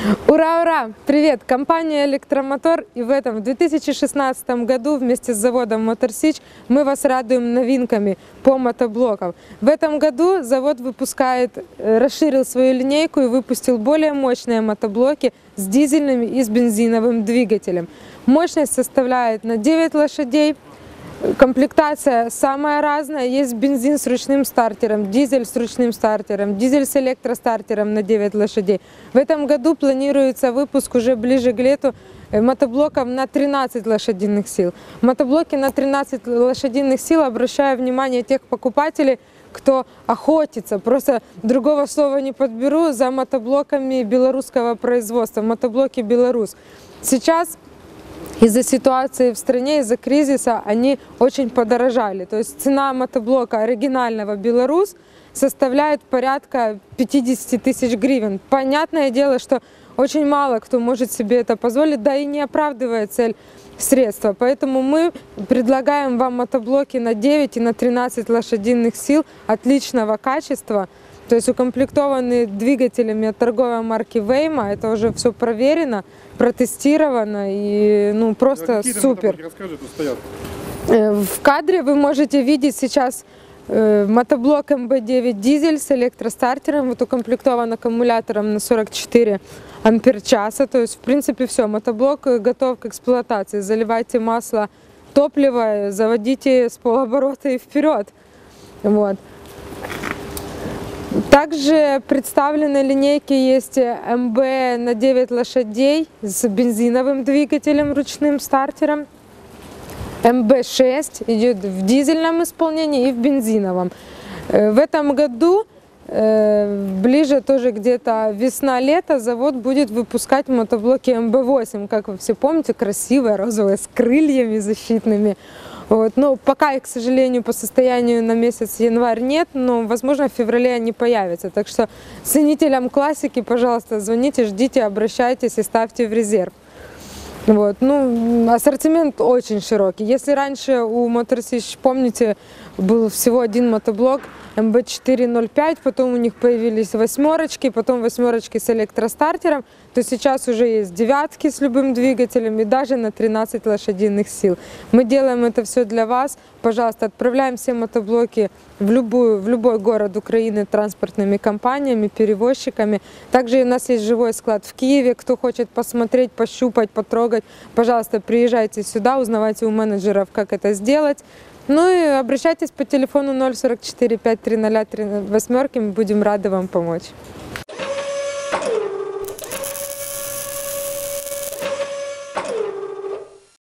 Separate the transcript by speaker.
Speaker 1: Ура, ура! Привет! Компания «Электромотор», и в 2016 году вместе с заводом «Моторсич» мы вас радуем новинками по мотоблокам. В этом году завод расширил свою линейку и выпустил более мощные мотоблоки с дизельным и с бензиновым двигателем. Мощность составляет на 9 лошадей. Комплектация самая разная. Есть бензин с ручным стартером, дизель с ручным стартером, дизель с электростартером на 9 лошадей. В этом году планируется выпуск уже ближе к лету мотоблоков на 13 лошадиных сил. Мотоблоки на 13 лошадиных сил, обращаю внимание тех покупателей, кто охотится, просто другого слова не подберу, за мотоблоками белорусского производства, мотоблоки «Беларусь». Сейчас из-за ситуации в стране, из-за кризиса они очень подорожали. То есть цена мотоблока оригинального «Беларусь» составляет порядка 50 тысяч гривен. Понятное дело, что очень мало кто может себе это позволить, да и не оправдывает цель средства. Поэтому мы предлагаем вам мотоблоки на 9 и на 13 лошадиных сил отличного качества. То есть укомплектованы двигателями от торговой марки Waymo. Это уже все проверено, протестировано и просто супер. В кадре вы можете видеть сейчас мотоблок МБ9 дизель с электростартером, укомплектован аккумулятором на 44 ампер-часа. То есть в принципе все, мотоблок готов к эксплуатации. Заливайте масло, топливо, заводите с полоборота и вперед. Вот. Также представлены линейки есть МБ на 9 лошадей с бензиновым двигателем, ручным стартером. МБ6 идет в дизельном исполнении и в бензиновом. В этом году, ближе тоже где-то весна-лето, завод будет выпускать мотоблоки МБ8. Как вы все помните, красивые, розовые, с крыльями защитными. Вот. Но пока их, к сожалению, по состоянию на месяц январь нет, но, возможно, в феврале они появятся. Так что ценителям классики, пожалуйста, звоните, ждите, обращайтесь и ставьте в резерв. Вот. Ассортимент очень широкий. Если раньше у Motorsich, помните, был всего один мотоблок МБ405, потом у них появились восьмерочки, потом восьмерочки с электростартером, то сейчас уже есть девятки с любым двигателем и даже на 13 лошадиных сил. Мы делаем это все для вас. Пожалуйста, отправляем все мотоблоки в любой город Украины транспортными компаниями, перевозчиками. Также у нас есть живой склад в Киеве. Кто хочет посмотреть, пощупать, потрогать, пожалуйста, приезжайте сюда, узнавайте у менеджеров, как это сделать. Ну и обращайтесь по телефону 044 530 38, мы будем рады вам помочь.